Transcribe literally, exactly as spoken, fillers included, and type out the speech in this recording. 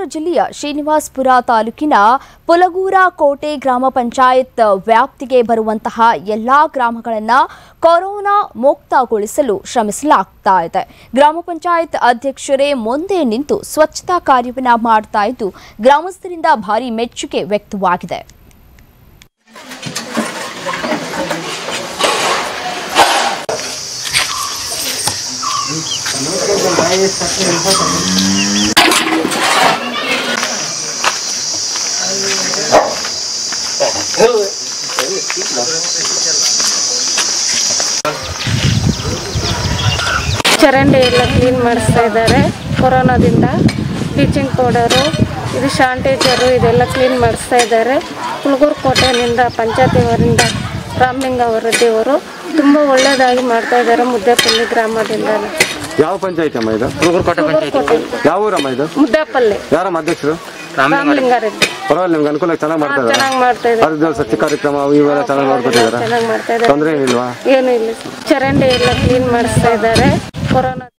ಜಿಲ್ಲೆಯ ಶ್ರೀನಿವಾಸಪುರ ತಾಲೂಕಿನ ಪುಲಗೂರಕೋಟೆ ಗ್ರಾಮ ಪಂಚಾಯತ್ ವ್ಯಾಪ್ತಿಗೆ ಬರುವಂತಹ ಎಲ್ಲಾ ಗ್ರಾಮಗಳನ್ನು ಕೊರೋನಾ ಮುಕ್ತಗೊಳಿಸಲು ಶ್ರಮಿಸಲಾಗ್ತಾ ಇದೆ. ಗ್ರಾಮ ಪಂಚಾಯತ್ ಅಧ್ಯಕ್ಷರೇ ಮುಂದೆ ನಿಂತು ಸ್ವಚ್ಛತಾ ಕಾರ್ಯವನ್ನು ಮಾಡ್ತಾ ಇದ್ದು ಗ್ರಾಮಸ್ಥರಿಂದ ಭಾರಿ ಮೆಚ್ಚುಗೆ ವ್ಯಕ್ತವಾಗಿದೆ. ಚರಂಡಿ ಎಲ್ಲ ಕ್ಲೀನ್ ಮಾಡಿಸ್ತಾ ಇದ್ದಾರೆ. ಕೊರೋನಾದಿಂದ ಬ್ಲೀಚಿಂಗ್ ಪೌಡರು, ಇದು ಶಾನಿಟೈಸರು ಇದೆಲ್ಲ ಕ್ಲೀನ್ ಮಾಡಿಸ್ತಾ ಇದ್ದಾರೆ. ಪುಲಗೂರಕೋಟೆಯಿಂದ ಪಂಚಾಯತಿಯವರಿಂದ ರಾಮಲಿಂಗಾರೆಡ್ಡಿ ಅವರು ತುಂಬ ಒಳ್ಳೆಯದಾಗಿ ಮಾಡ್ತಾ ಇದ್ದಾರೆ. ಮುದ್ದೇಪಲ್ಲಿ ಗ್ರಾಮದಿಂದ. ಯಾವ ಪಂಚಾಯತ್ ಅಮ್ಮ ಇದು? ಪುಲಗೂರಕೋಟೆ ಪಂಚಾಯತ್. ಯಾವ ಊರಮ್ಮ ಇದು? ಮುದ್ದೇಪಲ್ಲಿ. ಯಾರಮ್ಮ ಅಧ್ಯಕ್ಷರು? ರಾಮಲಿಂಗಾರೆಡ್ಡಿ. ಪರವಾಗಿಲ್ಲ, ನಿಮ್ಗೆ ಅನುಕೂಲ ಚೆನ್ನಾಗಿ ಮಾಡ್ತಾ ಇದ್ದಾರೆ. ಚೆನ್ನಾಗಿ ಮಾಡ್ತಾ ಇದ್ದಾರೆ. ಸ್ವಚ್ಛ ಕಾರ್ಯಕ್ರಮ ಇವೆಲ್ಲ ಚೆನ್ನಾಗಿ ಮಾಡ್ಕೊತಿದ್ದಾರೆ. ಚೆನ್ನಾಗಿ ಮಾಡ್ತಾ ಇದ್ದಾರೆ. ತೊಂದರೆ ಏನಿಲ್ವಾ? ಏನೂ ಇಲ್ಲ. ಚರಂಡಿ ಎಲ್ಲ ಕ್ಲೀನ್ ಮಾಡಿಸ್ತಾ ಇದ್ದಾರೆ. ಕೊರೋನಾ